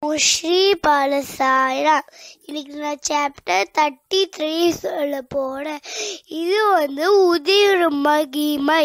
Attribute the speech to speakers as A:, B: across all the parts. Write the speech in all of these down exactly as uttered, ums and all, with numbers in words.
A: ஸ்ரீ பாலசாயிரா. இன்னைக்கு நான் chapter thirty three சொல்ல போறேன். இது வந்து உதிர் மகிமை.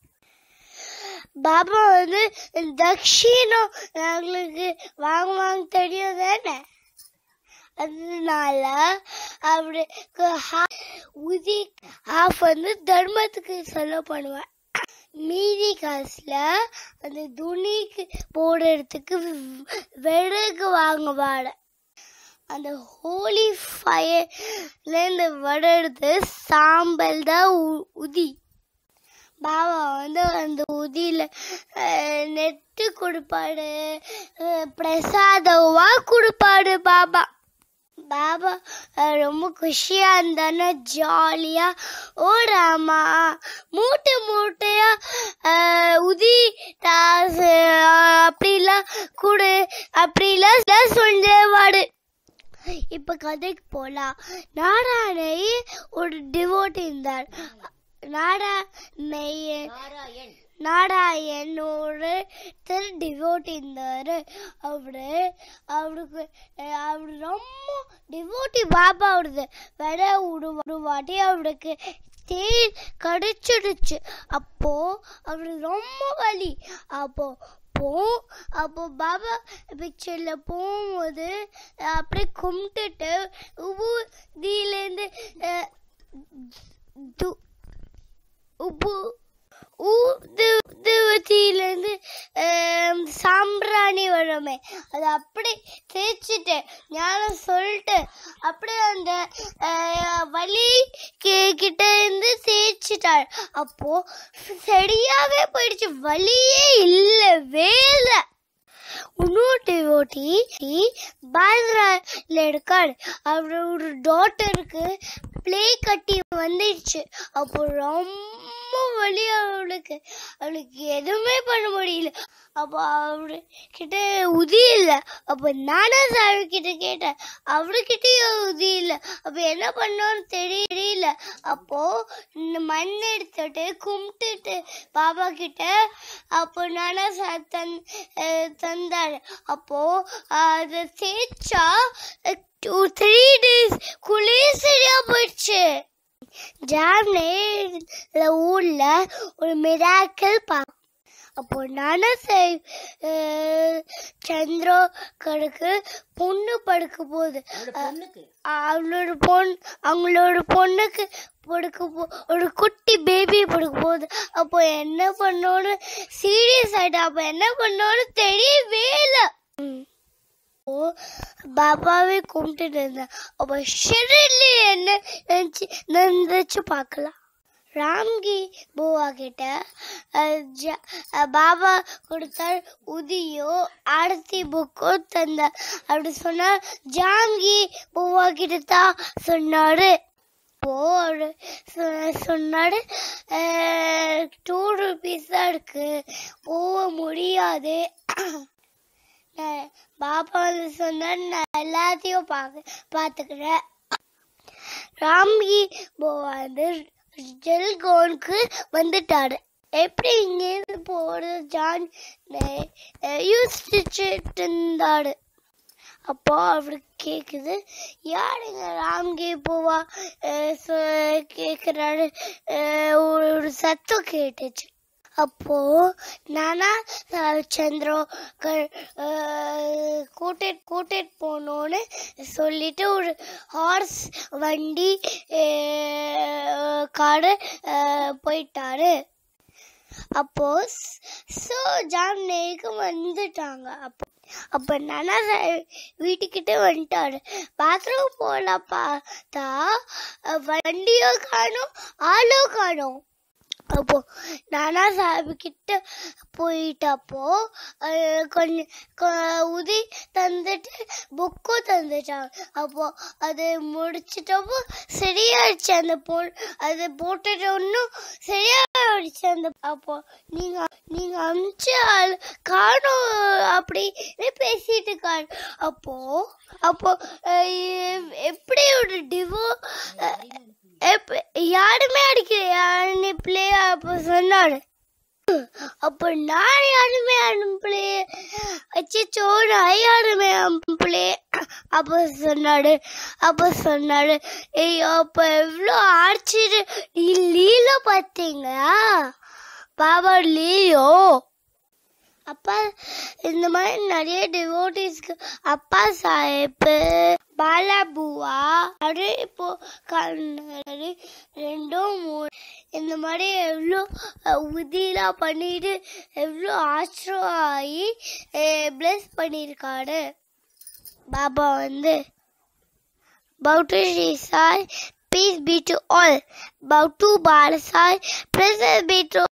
A: பாபா வந்து தட்சிணம் எங்களுக்கு வாங்க வாங்க தெரியும் தானே, அதனால அவருக்கு உதி ஹாஃப் வந்து தர்மத்துக்கு செலவு பண்ணுவேன். மீதி காசுல அந்த துணிக்கு போடுறதுக்கு விறகு வாங்குவாட. அந்த ஹோலி ஃபயர்ல இருந்து வர்றது சாம்பல் தான் உதி. பாபா வந்து அந்த உதியில நெட்டு கொடுப்பாடு, பிரசாதமா கொடுப்பாடு பாபா. பாபா ரொம்ப குஷியா இருந்தானே, ஜாலியா ஓடாமா மூட்டை மூட்டையா உதி அப்படிலாம் கூடு அப்படிலாம் சொல்லுவாடு. இப்ப கதைக்கு போலாம். நாராயணை ஒரு டிவோட் இருந்தார். நாராயண் நாராயண் ஒரு டிவோட் இருந்தாரு. அவரு அவருக்கு அவரு ரொம்ப டிவோட்டி பாபா. அவருது விட ஒரு வாட்டி அவருக்கு தேர் கடிச்சிடுச்சு. அப்போ அவரு ரொம்ப வலி. அப்போ போ அப்போ பாபா பிக்சர்ல போகும்போது அப்படியே கும்பிட்டுட்டு உபூதியிலேருந்து உப்பு ஊதுவத்திலேருந்து சாம்பிராணி வருமே, அதை அப்படியே தேய்ச்சிட்டு ஞானம் சொல்லிட்டு அப்படியே அந்த வலி கிட்ட இருந்து தேய்ச்சிட்டாரு. அப்போ சரியாவே போயிடுச்சு, வலியே இல்லவே இல்லை. இன்னொரு டிவோட்டி பாத்ரால இருக்காரு. அவரோட டாட்டருக்கு பிளே கட்டி வந்துடுச்சு. அப்போ ரொம்ப வலி அவளுக்கு. அவளுக்கு எதுவுமே பண்ண முடியல. அப்போ அவரு கிட்ட உதி இல்லை. அப்போ நானா சாமி கிட்ட கேட்டேன், அவருக்கிட்டயும் உதி இல்லை. அப்போ என்ன பண்ணோன்னு தெரியல. அப்போ மண் எடுத்துட்டு கும்பிட்டுட்டு பாபா கிட்ட அப்போ நானா சா தன் தந்தாரு. அப்போ அதை தேய்ச்சா டூ த்ரீ டேஸ் குளிய சரியா போயிடுச்சு. ஜாம்னே ஊர்ல ஒரு மிராக்கிள் பா. அப்போ நானா சந்திரோ கடுக்கு பொண்ணு படுக்க போகுது. அவளோட பொண்ணு அவங்களோட பொண்ணுக்கு படுக்க போ ஒரு குட்டி பேபி படுக்க போகுது. அப்போ என்ன பண்ணோன்னு சீரியஸ் ஆயிட்டா. அப்போ என்ன பண்ணோன்னு தெரியவே இல்லை. பாபாவே கும்பிட்டு இருந்தேன். அப்போ ஷெரிலி என்ன நினைச்சு நினைச்சு பார்க்கலாம். ராம்கி பூவா கிட்ட பாபா கொடுத்தார் உதியோ ஆரத்தி புக்கோ தந்தார். அப்படி சொன்னா ஜாங்கி பூவா கிட்ட தான் சொன்னாரு. சொன்னாரு டூ ருபீஸ் தான் இருக்கு, போக முடியாது. பாபா வந்து சொன்னாரு, நான் எல்லாத்தையும் பாக்க பாத்துக்கிறேன். ராம்கி பூவா வந்து ஜெல்கோனுக்கு வந்துட்டாரு. எப்படி இங்கேருந்து போறது ஜான் யோசிச்சுட்டு இருந்தாரு. அப்போ அவருக்கு கேக்குது, யாருங்க ராம்கி பூவா கேக்குறாரு. ஒரு சத்தம் கேட்டுச்சு. அப்போ நானா சந்திரோ கூட்டிட்டு கூட்டிட்டு போனோன்னு சொல்லிட்டு ஒரு ஹார்ஸ் வண்டி காடு போயிட்டாரு. அப்போ சோ ஜாம்னேக்கு வந்துட்டாங்க. அப்போ அப்ப நானா வீட்டுக்கிட்ட வந்துட்டாரு. பாத்ரூம் போலாம் பார்த்தா வண்டியோ காணும், ஆளோ காணும். அப்போ நானா சாஹிப் கிட்ட போயிட்டப்போ கொஞ்சம் உதி தந்துட்டு புக்கும் தந்துட்டாங்க. அப்போ அது முடிச்சிட்டப்போ சரியாயிடுச்சு. அந்த பொ அது போட்டுட்டு ஒன்னும் சரியாயிடுச்சு. அந்த அப்போ நீங்க நீங்க அமிச்ச ஆள் காணும் அப்படின்னு பேசிட்டு காணு. அப்போ அப்போ எப்படி ஒரு டிவோ யாருமே அடிக்கலையா பிள்ளையா அப்போ சொன்னாரு. அப்ப நான் யாருமே அனுப்பலையே, அச்சோ நான் யாருமே அனுப்பலையே. அப்ப சொன்னாரு அப்ப சொன்னாரு ஐயோ அப்ப எவ்வளோ ஆச்சரியம், நீ லீல பார்த்தீங்களா பாபா லீயோ. அப்பா இந்த மாதிரி நிறைய டிவோட்டிஸ்க்கு அப்பா சாஹிப் பாலாபுவா அப்படியே இப்போ கண்ணாடி ரெண்டும் மூணு இந்த மாதிரி எவ்வளோ உதிலாம் பண்ணிட்டு எவ்வளோ ஆச்சரியம் ஆகி பிளஸ் பண்ணியிருக்காரு பாபா வந்து. Bow to Shri Sai, peace be to all. Bow to Bala Sai, presence be to